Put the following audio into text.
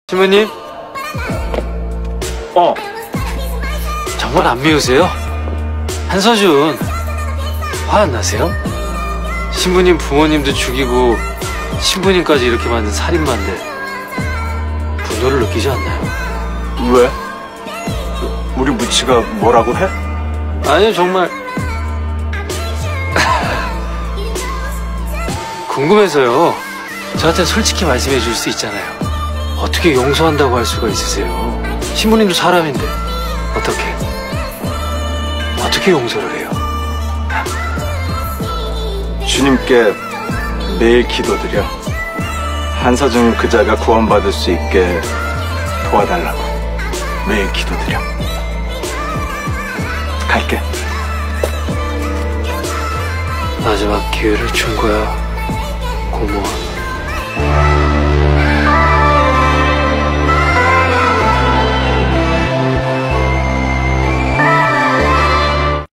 신부님? 정말 안 미우세요? 한서준, 화 안 나세요? 신부님 부모님도 죽이고 신부님까지 이렇게 만든 살인마인데 분노를 느끼지 않나요? 왜? 우리 무치가 뭐라고 해? 아니요, 정말 궁금해서요. 저한테 솔직히 말씀해 줄 수 있잖아요. 어떻게 용서한다고 할 수가 있으세요? 신부님도 사람인데 어떻게 용서를 해요? 주님께 매일 기도드려. 한서준 그자가 구원받을 수 있게 도와달라고 매일 기도드려. 갈게. 마지막 기회를 준 거야, 고모와.